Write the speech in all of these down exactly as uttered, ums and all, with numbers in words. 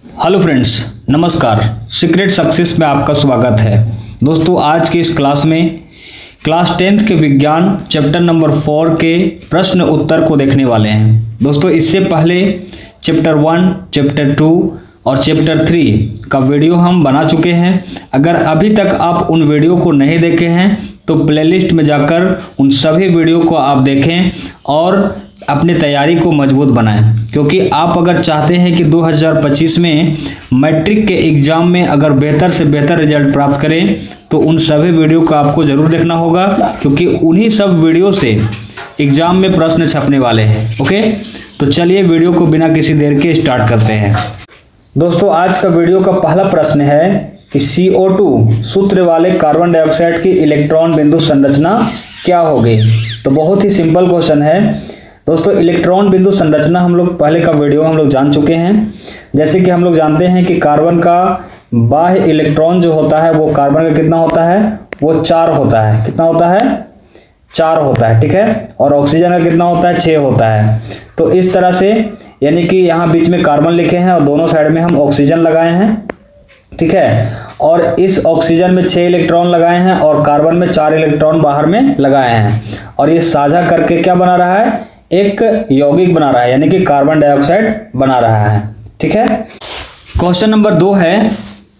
Hello friends, नमस्कार। Secret success में आपका स्वागत है। दोस्तों, आज की इस क्लास में क्लास टेंथ के विज्ञान चैप्टर नंबर फोर के प्रश्न उत्तर को देखने वाले हैं। दोस्तों, इससे पहले चैप्टर वन, चैप्टर टू और चैप्टर थ्री का वीडियो हम बना चुके हैं। अगर अभी तक आप उन वीडियो को नहीं देखे हैं तो प्लेलिस्ट में जाकर उन सभी वीडियो को आप देखें और अपनी तैयारी को मजबूत बनाएं, क्योंकि आप अगर चाहते हैं कि दो हज़ार पच्चीस में मैट्रिक के एग्ज़ाम में अगर बेहतर से बेहतर रिजल्ट प्राप्त करें तो उन सभी वीडियो को आपको ज़रूर देखना होगा, क्योंकि उन्हीं सब वीडियो से एग्ज़ाम में प्रश्न छपने वाले हैं। ओके, तो चलिए वीडियो को बिना किसी देर के स्टार्ट करते हैं। दोस्तों, आज का वीडियो का पहला प्रश्न है कि सी ओ टू सूत्र वाले कार्बन डाइऑक्साइड की इलेक्ट्रॉन बिंदु संरचना क्या होगी। तो बहुत ही सिंपल क्वेश्चन है दोस्तों। इलेक्ट्रॉन बिंदु संरचना हम लोग पहले का वीडियो हम लोग जान चुके हैं। जैसे कि हम लोग जानते हैं कि कार्बन का बाह्य इलेक्ट्रॉन जो होता है वो कार्बन का कितना होता है, वो चार होता है। कितना होता है? चार होता है, ठीक है। और ऑक्सीजन का कितना होता है? छः होता है। तो इस तरह से यानी कि यहाँ बीच में कार्बन लिखे हैं और दोनों साइड में हम ऑक्सीजन लगाए हैं, ठीक है। और इस ऑक्सीजन में छः इलेक्ट्रॉन लगाए हैं और कार्बन में चार इलेक्ट्रॉन बाहर में लगाए हैं, और ये साझा करके क्या बना रहा है? एक यौगिक बना रहा है, यानी कि कार्बन डाइऑक्साइड बना रहा है, ठीक है। क्वेश्चन नंबर दो है,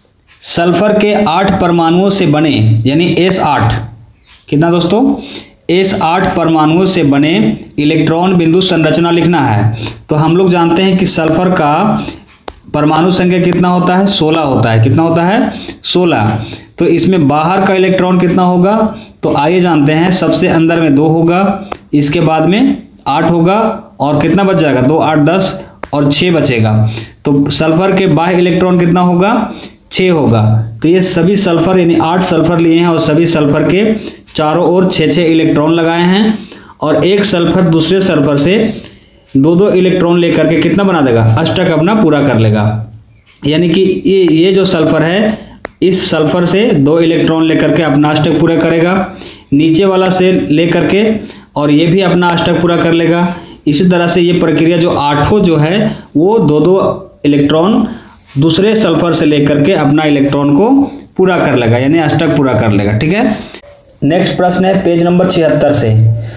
सल्फर के आठ परमाणुओं से बने, यानी एस आठ, कितना दोस्तों? एस आठ परमाणुओं से बने इलेक्ट्रॉन बिंदु संरचना लिखना है। तो हम लोग जानते हैं कि सल्फर का परमाणु संख्या कितना होता है? सोलह होता है। कितना होता है? सोलह। तो इसमें बाहर का इलेक्ट्रॉन कितना होगा? तो आइए जानते हैं। सबसे अंदर में दो होगा, इसके बाद में आठ होगा, और कितना बच जाएगा? दो आठ दस और छः बचेगा। तो सल्फर के बाह्य इलेक्ट्रॉन कितना होगा? छः होगा। तो ये सभी सल्फर यानी आठ सल्फर लिए हैं और सभी सल्फर के चारों ओर छः छः इलेक्ट्रॉन लगाए हैं, और एक सल्फर दूसरे सल्फर से दो दो इलेक्ट्रॉन लेकर के कितना बना देगा? अष्टक अपना पूरा कर लेगा। यानी कि ये ये जो सल्फर है, इस सल्फर से दो इलेक्ट्रॉन लेकर के अपना अष्टक पूरा करेगा, नीचे वाला से लेकर के और ये भी अपना अष्टक पूरा कर लेगा। इसी तरह से ये प्रक्रिया जो आठों जो है वो दो दो इलेक्ट्रॉन दूसरे सल्फर से लेकर के अपना इलेक्ट्रॉन को पूरा कर लेगा, यानी अष्टक पूरा कर लेगा, ठीक है। नेक्स्ट प्रश्न है पेज नंबर छिहत्तर से।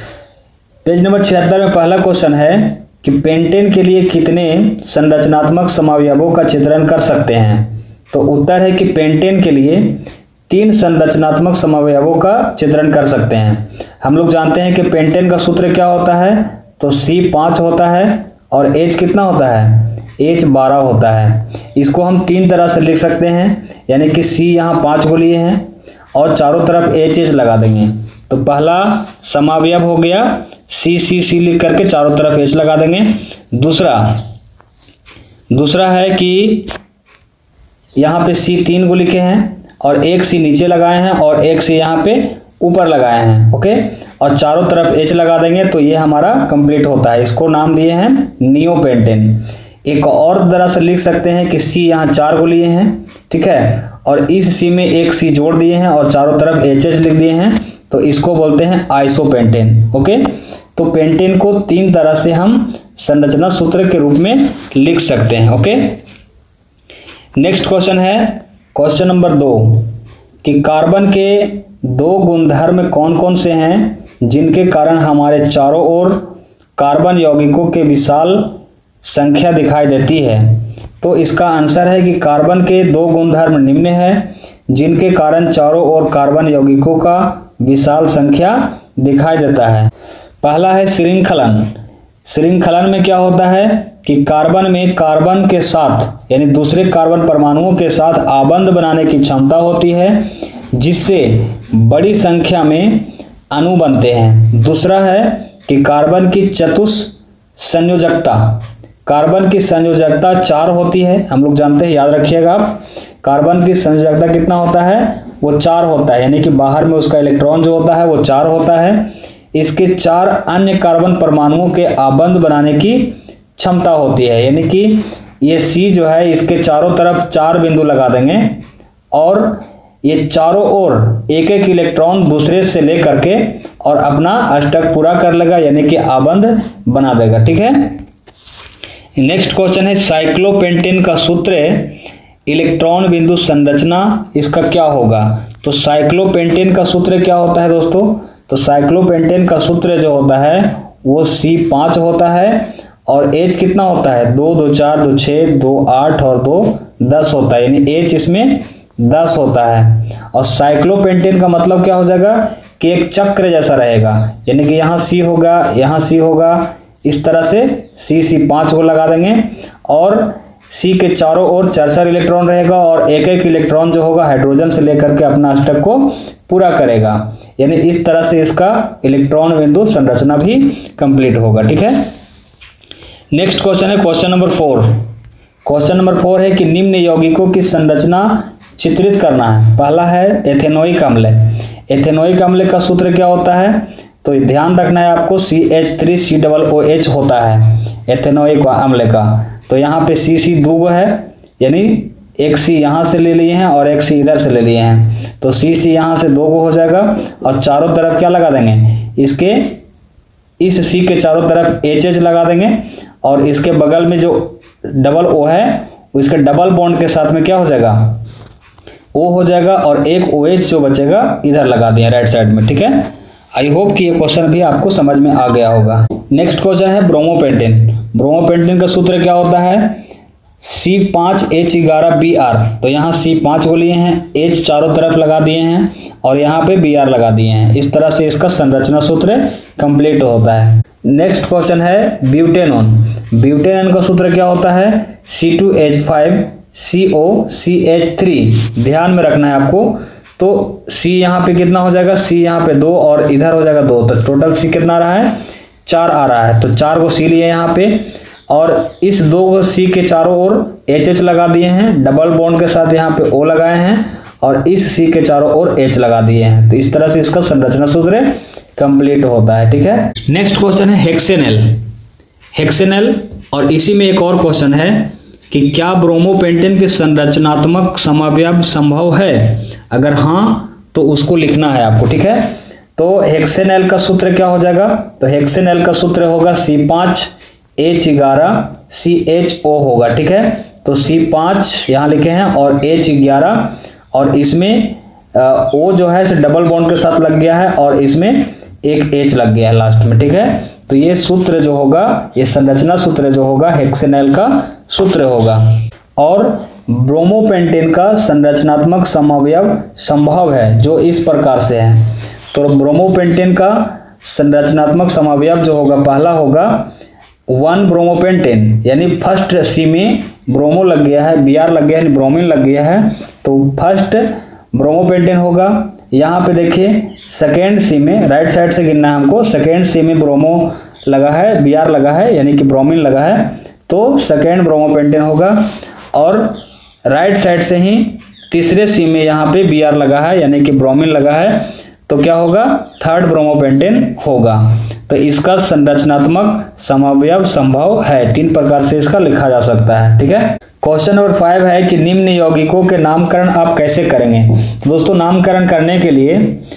पेज नंबर छिहत्तर में पहला क्वेश्चन है कि पेंटेन के लिए कितने संरचनात्मक समावयवों का चित्रण कर सकते हैं। तो उत्तर है कि पेंटेन के लिए तीन संरचनात्मक समावयवों का चित्रण कर सकते हैं। हम लोग जानते हैं कि पेंटेन का सूत्र क्या होता है, तो सी पाँच होता है और एच कितना होता है? एच बारह होता है। इसको हम तीन तरह से लिख सकते हैं, यानी कि सी यहाँ पाँच को लिए हैं और चारों तरफ एच एच लगा देंगे। तो पहला समावयव हो गया सी सी सी लिख करके चारों तरफ एच लगा देंगे। दूसरा दूसरा है कि यहाँ पे सी तीन को लिखे हैं और एक सी नीचे लगाए हैं और एक सी यहाँ पे ऊपर लगाए हैं, ओके। और चारों तरफ एच लगा देंगे तो ये हमारा कंप्लीट होता है। इसको नाम दिए हैं नियोपेंटेन। एक और तरह से लिख सकते हैं कि सी यहाँ चार को लिए हैं, ठीक है, और इस सी में एक सी जोड़ दिए हैं और चारों तरफ एच एच लिख दिए हैं, तो इसको बोलते हैं आइसोपेंटेन, ओके। तो पेंटेन को तीन तरह से हम संरचना सूत्र के रूप में लिख सकते हैं, ओके। नेक्स्ट क्वेश्चन है क्वेश्चन नंबर दो कि कार्बन के दो गुणधर्म कौन कौन से हैं जिनके कारण हमारे चारों ओर कार्बन यौगिकों के विशाल संख्या दिखाई देती है। तो इसका आंसर है कि कार्बन के दो गुणधर्म निम्न हैं जिनके कारण चारों ओर कार्बन यौगिकों का विशाल संख्या दिखाई देता है। पहला है श्रृंखलन। श्रृंखलन में क्या होता है कि कार्बन में कार्बन के साथ यानी दूसरे कार्बन परमाणुओं के साथ आबंध बनाने की क्षमता होती है, जिससे बड़ी संख्या में अणु बनते हैं। दूसरा है कि कार्बन की चतुस्संयोजकता। कार्बन की संयोजकता चार होती है, हम लोग जानते हैं, याद रखिएगा आप। कार्बन की संयोजकता कितना होता है? वो चार होता है, यानी कि बाहर में उसका इलेक्ट्रॉन जो होता है वो चार होता है। इसके चार अन्य कार्बन परमाणुओं के आबंध बनाने की क्षमता होती है, यानी कि ये सी जो है इसके चारों तरफ चार बिंदु लगा देंगे और ये चारों ओर एक एक इलेक्ट्रॉन दूसरे से ले करके और अपना अष्टक पूरा कर लेगा, यानी कि आबंध बना देगा, ठीक है। नेक्स्ट क्वेश्चन है साइक्लोपेंटेन का सूत्र इलेक्ट्रॉन बिंदु संरचना इसका क्या होगा। तो साइक्लोपेंटेन का सूत्र क्या होता है दोस्तों, तो साइक्लोपेंटेन का सूत्र जो होता है वो सी पाँच होता है और एच कितना होता है, दो दो चार दो छः दो आठ और दो दस होता है, यानी एच इसमें दस होता है। और साइक्लोपेंटेन का मतलब क्या हो जाएगा कि एक चक्र जैसा रहेगा, यानी कि यहाँ सी होगा यहाँ सी होगा, इस तरह से सी सी पाँच को लगा देंगे और सी के चारों ओर चार चार इलेक्ट्रॉन रहेगा और एक एक इलेक्ट्रॉन जो होगा हाइड्रोजन से लेकर के अपना अष्टक को पूरा करेगा, यानी इस तरह से इसका इलेक्ट्रॉन बिंदु संरचना भी कंप्लीट होगा। ठीक है, नेक्स्ट क्वेश्चन है question number four. Question number four है कि निम्न यौगिकों की संरचना चित्रित करना है। पहला है एथेनोइक अम्ल। एथेनोइक अम्ल का सूत्र क्या होता है, तो ध्यान रखना है आपको, C H three C double O H होता है एथेनोइक अम्ल का। तो यहाँ पे सी सी दो है, यानी एक सी यहाँ से ले लिए हैं और एक सी इधर से ले लिए हैं, तो सी सी यहाँ से दो गो हो जाएगा और चारों तरफ क्या लगा देंगे, इसके इस सी के चारों तरफ एच एच लगा देंगे और इसके बगल में जो डबल ओ है उसके डबल बॉन्ड के साथ में क्या हो जाएगा, ओ हो जाएगा और एक ओ एच जो बचेगा इधर लगा दिए राइट साइड में। ठीक है, आई होप कि ये क्वेश्चन भी आपको समझ में आ गया होगा। नेक्स्ट क्वेश्चन है ब्रोमोपेंटेन। ब्रोमोपेंटेन का सूत्र क्या होता है, सी पाँच एच ग्यारह बी आर। तो यहाँ सी पाँच को लिए हैं, एच चारों तरफ लगा दिए हैं और यहाँ पे बी आर लगा दिए हैं, इस तरह से इसका संरचना सूत्र कंप्लीट होता है। नेक्स्ट क्वेश्चन है ब्यूटेनॉन। ब्यूटेनॉन का सूत्र क्या होता है, C two H five C O C H three. ध्यान में रखना है आपको, तो C यहाँ पे कितना हो जाएगा, C यहाँ पे दो और इधर हो जाएगा दो, तो टोटल C कितना आ रहा है, चार आ रहा है। तो चार को C लिए यहाँ पे और इस दो को C के चारों ओर एच एच लगा दिए हैं, डबल बॉन्ड के साथ यहाँ पे O लगाए हैं और इस C के चारों ओर H लगा दिए हैं। तो इस तरह से इसका संरचना सूत्र कंप्लीट होता है। ठीक है, नेक्स्ट क्वेश्चन है हेक्सेनल। हेक्सेनल और इसी में एक और क्वेश्चन है कि क्या ब्रोमोपेंटेन के संरचनात्मक समावयव संभव है, अगर हाँ तो उसको लिखना है आपको। ठीक है, तो हेक्सेनल का सूत्र क्या हो जाएगा, तो हेक्सेनल का सूत्र होगा सी पाँच एच ग्यारह सी एच ओ होगा। ठीक है, तो सी पाँच यहाँ लिखे हैं और एच ग्यारह और इसमें ओ जो है डबल बॉन्ड के साथ लग गया है और इसमें एक एच लग गया है लास्ट में। ठीक है, तो ये सूत्र जो होगा, ये संरचना सूत्र जो होगा हेक्सेनल का सूत्र होगा। और ब्रोमोपेंटेन का संरचनात्मक समावयव संभव है जो इस प्रकार से है। तो ब्रोमोपेंटेन का संरचनात्मक समावयव जो होगा, पहला होगा वन ब्रोमोपेंटेन, यानी फर्स्ट सी में ब्रोमो लग गया है, बी आर लग गया है, ब्रोमीन लग गया है, तो फर्स्ट ब्रोमोपेंटेन होगा। यहाँ पे देखिए सेकेंड सी में, राइट साइड से गिनना है हमको, सेकेंड सी में ब्रोमो लगा है, बी आर लगा है, यानी कि ब्रोमीन लगा है, तो सेकेंड ब्रोमोपेंटेन होगा। और राइट साइड से ही तीसरे सी में यहाँ पे बी आर लगा है, यानी कि ब्रोमीन लगा है, तो क्या होगा, थर्ड ब्रोमोपेंटेन होगा। तो इसका संरचनात्मक समावयव संभव है, तीन प्रकार से इसका लिखा जा सकता है। ठीक है, क्वेश्चन नंबर फाइव है कि निम्न यौगिकों के नामकरण आप कैसे करेंगे। दोस्तों, नामकरण करने के लिए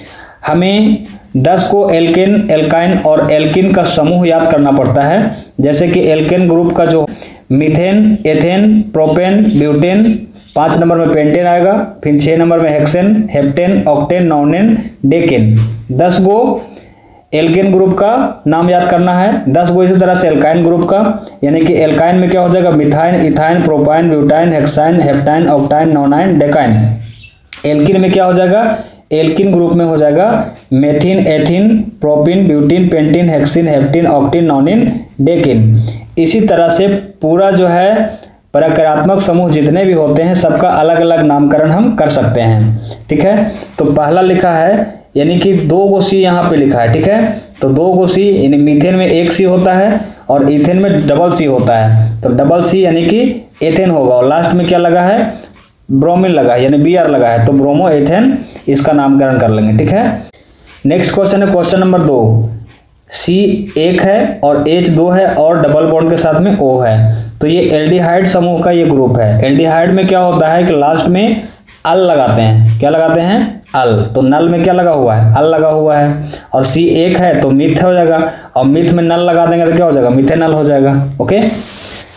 हमें दस को एल्केन, एल्काइन और एल्किन का समूह याद करना पड़ता है। जैसे कि एल्केन ग्रुप का जो मीथेन, एथेन, प्रोपेन, ब्यूटेन, पाँच नंबर में पेंटेन आएगा, फिर छः नंबर में hexane, heptane, octane, nonane, decane. दस गो एल्केन ग्रुप का नाम याद करना है, दस गो इसी तरह से एल्काइन ग्रुप का, यानी कि एल्काइन में क्या हो जाएगा, methyne, ethyne, propyne, butyne, hexyne, heptyne, octyne, nonyne, decyne. Alkene में क्या हो जाएगा, एल्किन ग्रुप में हो जाएगा methene, ethene, propene, butene, pentene, hexene, heptene, octene, nonene, decene. इसी तरह से पूरा जो है प्रकारात्मक समूह जितने भी होते हैं सबका अलग अलग नामकरण हम कर सकते हैं। ठीक है, तो पहला लिखा है, यानी कि दो गो सी यहाँ पे लिखा है। ठीक है, तो दो गो सी, यानी मीथेन में एक सी होता है और इथेन में डबल सी होता है, तो डबल सी यानी कि एथेन होगा और लास्ट में क्या लगा है, ब्रोमीन लगा है, यानी बी आर लगा है, तो ब्रोमो एथेन इसका नामकरण कर लेंगे। ठीक है, नेक्स्ट क्वेश्चन है क्वेश्चन नंबर दो। सी एक है और एच दो है और डबल बॉन्ड के साथ में ओ है, तो ये एल्डिहाइड समूह का ये ग्रुप है। एल्डिहाइड में क्या होता है कि लास्ट में अल लगाते हैं, क्या लगाते हैं, अल। तो नल में क्या लगा हुआ है, अल लगा हुआ है, और सी एक है तो मिथ हो जाएगा, और मिथ में नल लगा देंगे तो क्या हो जाएगा, मिथेनल हो जाएगा। ओके,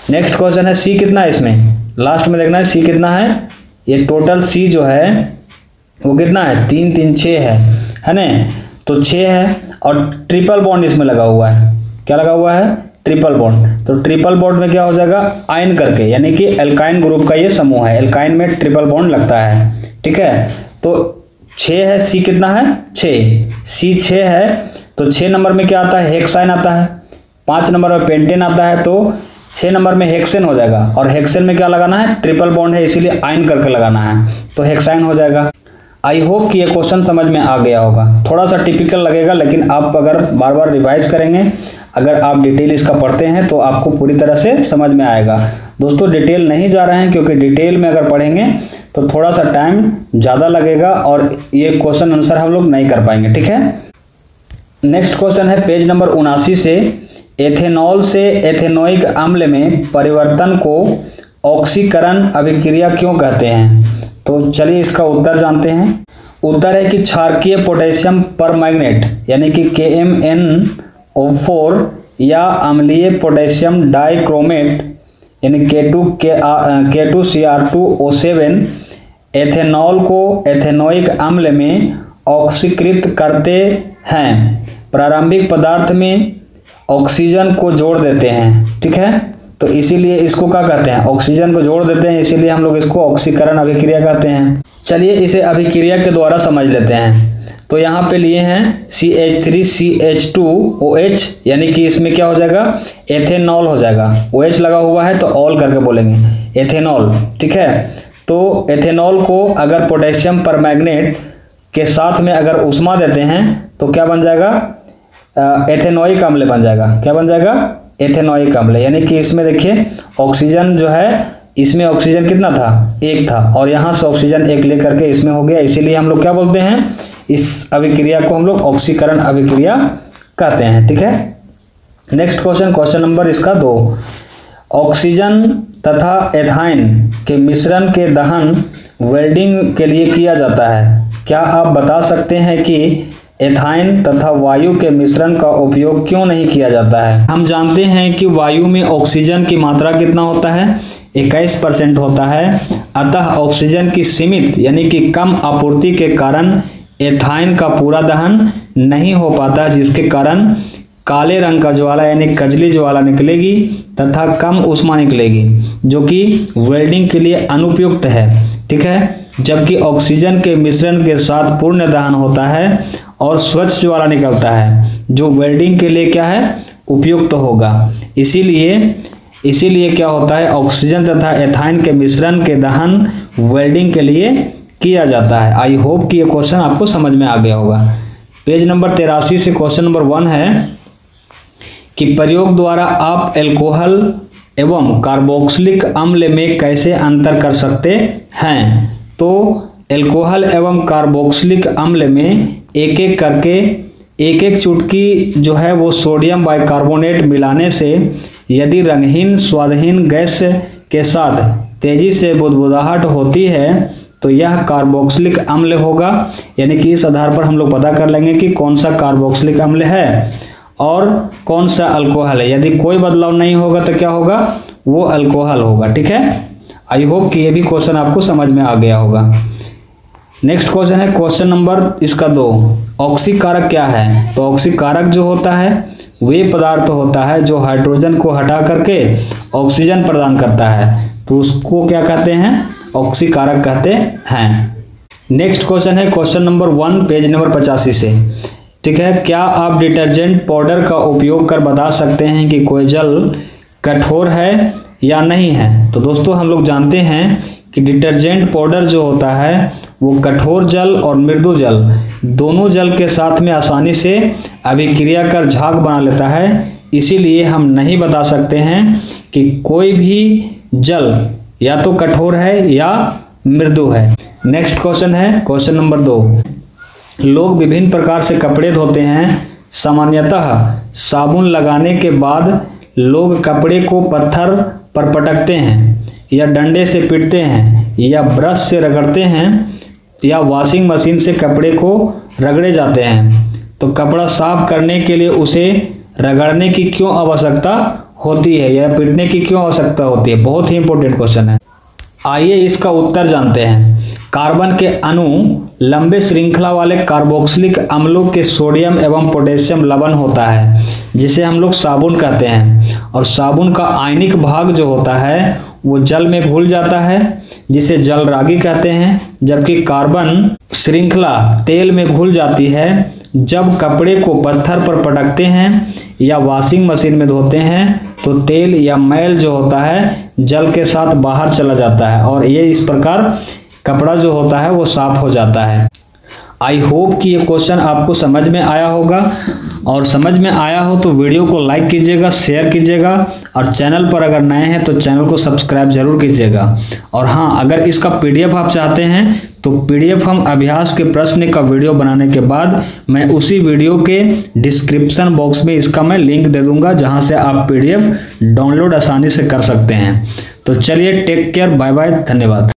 नेक्स्ट क्वेश्चन है सी कितना है इसमें, लास्ट में देखना है सी कितना है। ये टोटल सी जो है वो कितना है, तीन तीन छः है है ना, तो छः है और ट्रिपल बॉन्ड इसमें लगा हुआ है। क्या लगा हुआ है, ट्रिपल बॉन्ड। तो ट्रिपल बॉन्ड में क्या हो जाएगा, आयन करके, यानी कि एल्काइन ग्रुप का ये समूह है, एल्काइन में ट्रिपल बॉन्ड लगता है। ठीक है, तो छः है, सी कितना है, छः, सी छः है। तो छः नंबर में क्या आता है, हेक्साइन आता है। पाँच नंबर में पेंटेन आता है, तो छः नंबर में हेक्सेन हो जाएगा। और हेक्सेन में क्या लगाना है, ट्रिपल बॉन्ड है, इसीलिए आयन करके लगाना है, तो हेक्साइन हो जाएगा। आई होप कि ये क्वेश्चन समझ में आ गया होगा। थोड़ा सा टिपिकल लगेगा, लेकिन आप अगर बार बार रिवाइज करेंगे, अगर आप डिटेल इसका पढ़ते हैं तो आपको पूरी तरह से समझ में आएगा। दोस्तों डिटेल नहीं जा रहे हैं, क्योंकि डिटेल में अगर पढ़ेंगे तो थोड़ा सा टाइम ज़्यादा लगेगा और ये क्वेश्चन आंसर हम लोग नहीं कर पाएंगे। ठीक है, नेक्स्ट क्वेश्चन है पेज नंबर उनासी से, एथेनॉल से एथेनोइक अम्ल में परिवर्तन को ऑक्सीकरण अभिक्रिया क्यों कहते हैं। तो चलिए इसका उत्तर जानते हैं। उत्तर है कि क्षारकीय पोटेशियम परमैंगनेट यानी कि के एम एन ओ फोर या अम्लीय पोटेशियम डाइक्रोमेट यानी K two K two C R two O seven ethanol को एथेनोइक अम्ल में ऑक्सीकृत करते हैं। प्रारंभिक पदार्थ में ऑक्सीजन को जोड़ देते हैं। ठीक है, तो इसीलिए इसको क्या कहते हैं, ऑक्सीजन को जोड़ देते हैं, इसीलिए हम लोग इसको ऑक्सीकरण अभिक्रिया कहते हैं। चलिए इसे अभिक्रिया के द्वारा समझ लेते हैं। तो यहाँ पे लिए हैं C H three C H two O H, यानी कि इसमें क्या हो जाएगा, एथेनॉल हो जाएगा। ओ एच लगा हुआ है तो ऑल करके बोलेंगे, एथेनॉल। ठीक है, तो एथेनॉल को अगर पोटेशियम परमैंगनेट के साथ में अगर उष्मा देते हैं तो क्या बन जाएगा, एथेनोइक अम्ल बन जाएगा। क्या बन जाएगा, एथेनोइक अम्ल। यानी कि इसमें देखिए ऑक्सीजन जो है, इसमें ऑक्सीजन कितना था, एक था, और यहाँ से ऑक्सीजन एक लेकर के इसमें हो गया, इसीलिए हम लोग क्या बोलते हैं, इस अभिक्रिया को हम लोग ऑक्सीकरण अभिक्रिया कहते हैं। ठीक है, नेक्स्ट क्वेश्चन, क्वेश्चन नंबर इसका दो, ऑक्सीजन तथा एथाइन के मिश्रण के दहन वेल्डिंग के लिए किया जाता है। क्या आप बता सकते हैं कि एथाइन तथा वायु के मिश्रण का उपयोग क्यों नहीं किया जाता है। हम जानते हैं कि वायु में ऑक्सीजन की मात्रा कितना होता है, इक्कीस परसेंट होता है। अतः ऑक्सीजन की सीमित यानी कि कम आपूर्ति के कारण एथाइन का पूरा दहन नहीं हो पाता, जिसके कारण काले रंग का ज्वाला यानी कजली ज्वाला निकलेगी तथा कम ऊष्मा निकलेगी, जो कि वेल्डिंग के लिए अनुपयुक्त है। ठीक है, जबकि ऑक्सीजन के मिश्रण के साथ पूर्ण दहन होता है और स्वच्छ ज्वाला निकलता है, जो वेल्डिंग के लिए क्या है, उपयुक्त होगा। इसीलिए इसीलिए क्या होता है, ऑक्सीजन तथा एथाइन के मिश्रण के दहन वेल्डिंग के लिए किया जाता है। आई होप कि ये क्वेश्चन आपको समझ में आ गया होगा। पेज नंबर तिरासी से क्वेश्चन नंबर वन है कि प्रयोग द्वारा आप एल्कोहल एवं कार्बोक्सिलिक अम्ल में कैसे अंतर कर सकते हैं। तो एल्कोहल एवं कार्बोक्सिलिक अम्ल में एक एक करके एक एक चुटकी जो है वो सोडियम बाइकार्बोनेट मिलाने से यदि रंगहीन स्वादहीन गैस के साथ तेजी से बुदबुदाहट होती है तो यह कार्बोक्सिलिक अम्ल होगा। यानी कि इस आधार पर हम लोग पता कर लेंगे कि कौन सा कार्बोक्सिलिक अम्ल है और कौन सा अल्कोहल है। यदि कोई बदलाव नहीं होगा तो क्या होगा, वो अल्कोहल होगा। ठीक है, आई होप कि ये भी क्वेश्चन आपको समझ में आ गया होगा। नेक्स्ट क्वेश्चन है क्वेश्चन नंबर इसका दो, ऑक्सीकारक क्या है। तो ऑक्सीकारक जो होता है वे पदार्थ होता है जो हाइड्रोजन को हटा करके ऑक्सीजन प्रदान करता है, तो उसको क्या कहते हैं, ऑक्सीकारक कहते हैं। नेक्स्ट क्वेश्चन है question number one page number पचासी से। ठीक है, क्या आप डिटर्जेंट पाउडर का उपयोग कर बता सकते हैं कि कोई जल कठोर है या नहीं है। तो दोस्तों हम लोग जानते हैं कि डिटर्जेंट पाउडर जो होता है वो कठोर जल और मृदु जल दोनों जल के साथ में आसानी से अभिक्रिया कर झाग बना लेता है। इसीलिए हम नहीं बता सकते हैं कि कोई भी जल या तो कठोर है या मृदु है। नेक्स्ट क्वेश्चन है क्वेश्चन नंबर दो, लोग विभिन्न प्रकार से कपड़े धोते हैं। सामान्यतः साबुन लगाने के बाद लोग कपड़े को पत्थर पर पटकते हैं या डंडे से पीटते हैं या ब्रश से रगड़ते हैं या वॉशिंग मशीन से कपड़े को रगड़े जाते हैं। तो कपड़ा साफ करने के लिए उसे रगड़ने की क्यों आवश्यकता होती है या पीटने की क्यों आवश्यकता होती है? बहुत ही इंपॉर्टेंट क्वेश्चन है। आइए इसका उत्तर जानते हैं। कार्बन के अणु लंबे श्रृंखला वाले कार्बोक्सिलिक अम्लों के सोडियम एवं पोटेशियम लवण होता है, जिसे हम लोग साबुन कहते हैं। और साबुन का आयनिक भाग जो होता है वो जल में घुल जाता है, जिसे जलरागी कहते हैं। जबकि कार्बन श्रृंखला तेल में घुल जाती है जब कपड़े को पत्थर पर पटकते हैं या वॉशिंग मशीन में धोते हैं, तो तेल या मैल जो होता है जल के साथ बाहर चला जाता है और ये इस प्रकार कपड़ा जो होता है वो साफ हो जाता है। आई होप कि ये क्वेश्चन आपको समझ में आया होगा, और समझ में आया हो तो वीडियो को लाइक कीजिएगा, शेयर कीजिएगा, और चैनल पर अगर नए हैं तो चैनल को सब्सक्राइब जरूर कीजिएगा। और हाँ, अगर इसका पीडीएफ आप चाहते हैं तो पीडीएफ हम अभ्यास के प्रश्न का वीडियो बनाने के बाद मैं उसी वीडियो के डिस्क्रिप्शन बॉक्स में इसका मैं लिंक दे दूंगा, जहां से आप पीडीएफ डाउनलोड आसानी से कर सकते हैं। तो चलिए, टेक केयर, बाय बाय, धन्यवाद।